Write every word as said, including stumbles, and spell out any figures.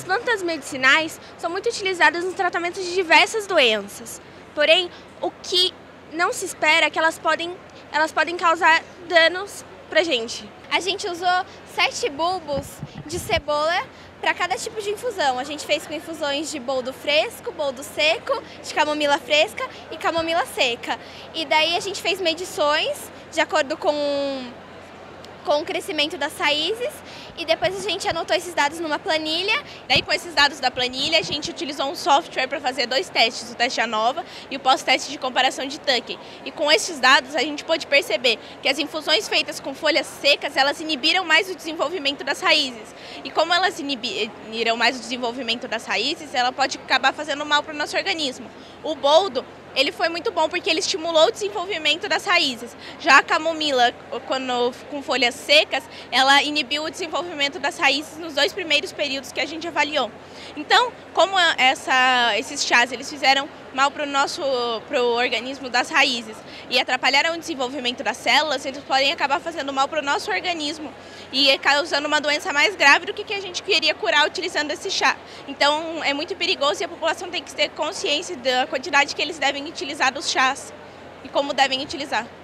As plantas medicinais são muito utilizadas no tratamento de diversas doenças. Porém, o que não se espera é que elas podem, elas podem causar danos pra gente. A gente usou sete bulbos de cebola para cada tipo de infusão. A gente fez com infusões de boldo fresco, boldo seco, de camomila fresca e camomila seca. E daí a gente fez medições de acordo com, com o crescimento das raízes e depois a gente anotou esses dados numa planilha. Daí com esses dados da planilha a gente utilizou um software para fazer dois testes, o teste ANOVA e o pós-teste de comparação de Tucker. E com esses dados a gente pôde perceber que as infusões feitas com folhas secas, elas inibiram mais o desenvolvimento das raízes. E como elas inibiram mais o desenvolvimento das raízes, ela pode acabar fazendo mal para o nosso organismo. O boldo, ele foi muito bom porque ele estimulou o desenvolvimento das raízes. Já a camomila, quando com folhas secas, ela inibiu o desenvolvimento das raízes nos dois primeiros períodos que a gente avaliou. Então, como essa, esses chás eles fizeram mal para o nosso pro organismo das raízes e atrapalharam o desenvolvimento das células, eles podem acabar fazendo mal para o nosso organismo e causando uma doença mais grave do que, que a gente queria curar utilizando esse chá. Então, é muito perigoso e a população tem que ter consciência da quantidade que eles devem utilizar dos chás e como devem utilizar.